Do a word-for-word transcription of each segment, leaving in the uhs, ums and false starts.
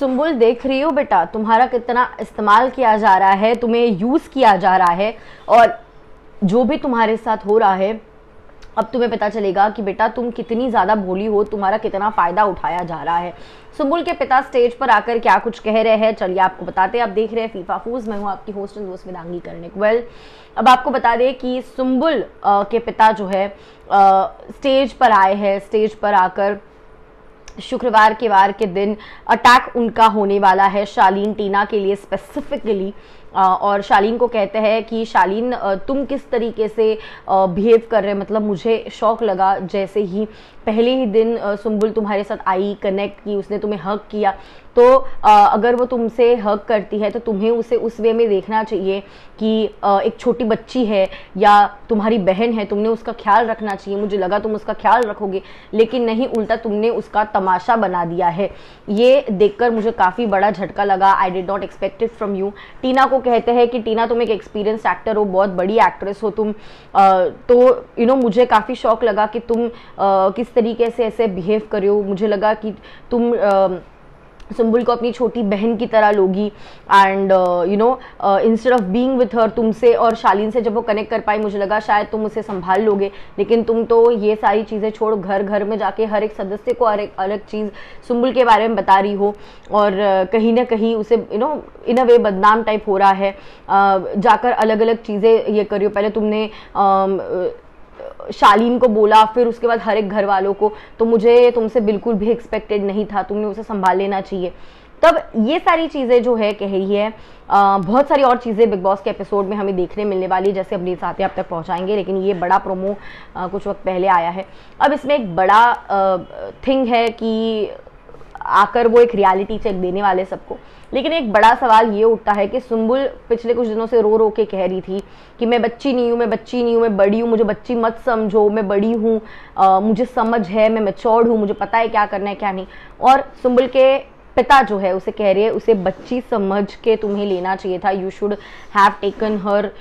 सुम्बुल देख रही हो बेटा तुम्हारा कितना इस्तेमाल किया जा रहा है, तुम्हें यूज़ किया जा रहा है, और जो भी तुम्हारे साथ हो रहा है अब तुम्हें पता चलेगा कि बेटा तुम कितनी ज़्यादा भोली हो, तुम्हारा कितना फ़ायदा उठाया जा रहा है। सुम्बुल के पिता स्टेज पर आकर क्या कुछ कह रहे हैं, चलिए आपको बताते हैं। आप देख रहे हैं फीफा फूज, मैं हूँ आपकी होस्ट एंड दोस्त वेदांगी कर्णिक। वेल, अब आपको बता दें कि सुम्बुल के पिता जो है आ, स्टेज पर आए हैं। स्टेज पर आकर शुक्रवार के वार के दिन अटैक उनका होने वाला है शालीन टीना के लिए स्पेसिफिकली, और शालीन को कहते हैं कि शालीन तुम किस तरीके से बिहेव कर रहे हैं, मतलब मुझे शौक लगा जैसे ही पहले ही दिन सुम्बुल तुम्हारे साथ आई, कनेक्ट की, उसने तुम्हें हक किया, तो अगर वो तुमसे हक करती है तो तुम्हें उसे उस वे में देखना चाहिए कि एक छोटी बच्ची है या तुम्हारी बहन है, तुमने उसका ख्याल रखना चाहिए। मुझे लगा तुम उसका ख्याल रखोगे, लेकिन नहीं, उल्टा तुमने उसका तमाशा बना दिया है। ये देखकर मुझे काफ़ी बड़ा झटका लगा। I did not expect it from you. Tina को कहते हैं कि टीना तुम एक एक्सपीरियंस एक्टर हो, बहुत बड़ी एक्ट्रेस हो तुम, आ, तो यू नो मुझे काफ़ी शौक लगा कि तुम आ, किस तरीके से ऐसे बिहेव कर रहे हो। मुझे लगा कि तुम आ, सुम्बुल को अपनी छोटी बहन की तरह लोगी, and you know instead of being with her, तुमसे और शालीन से जब वो कनेक्ट कर पाई मुझे लगा शायद तुम उसे संभाल लोगे, लेकिन तुम तो ये सारी चीज़ें छोड़ घर घर में जाके हर एक सदस्य को हर एक अलग चीज़ सुम्बुल के बारे में बता रही हो, और uh, कहीं ना कहीं उसे यू नो इन अ वे बदनाम टाइप हो रहा है। uh, जाकर अलग अलग चीज़ें ये करी हो। पहले तुमने uh, शालीन को बोला, फिर उसके बाद हर एक घर वालों को, तो मुझे तुमसे बिल्कुल भी एक्सपेक्टेड नहीं था, तुमने उसे संभाल लेना चाहिए। तब ये सारी चीज़ें जो है कही है। आ, बहुत सारी और चीज़ें बिग बॉस के एपिसोड में हमें देखने मिलने वाली, जैसे अपनी साथी आप तक पहुंचाएंगे, लेकिन ये बड़ा प्रोमो आ, कुछ वक्त पहले आया है। अब इसमें एक बड़ा थिंग है कि आकर वो एक रियलिटी चेक देने वाले सबको, लेकिन एक बड़ा सवाल ये उठता है कि सुम्बुल पिछले कुछ दिनों से रो रो के कह रही थी कि मैं बच्ची नहीं हूँ, मैं बच्ची नहीं हूँ, मैं बड़ी हूँ, मुझे बच्ची मत समझो, मैं बड़ी हूँ, मुझे समझ है, मैं मैच्योर्ड हूँ, मुझे पता है क्या करना है क्या नहीं। और सुम्बुल के पिता जो है उसे कह रहे हैं उसे बच्ची समझ के तुम्हें लेना चाहिए था, you should have taken her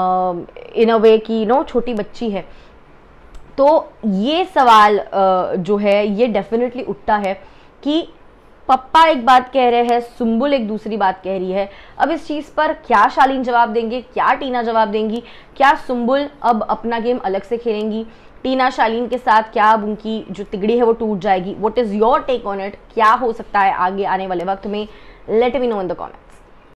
in a way कि नो छोटी बच्ची है। तो ये सवाल uh, जो है ये डेफिनेटली उठता है कि पप्पा एक बात कह रहे हैं, सुम्बुल एक दूसरी बात कह रही है। अब इस चीज़ पर क्या शालीन जवाब देंगे, क्या टीना जवाब देंगी, क्या सुम्बुल अब अपना गेम अलग से खेलेंगी, टीना शालीन के साथ क्या अब उनकी जो तिगड़ी है वो टूट जाएगी। What is your take on it, क्या हो सकता है आगे आने वाले वक्त में, let me know in the comments.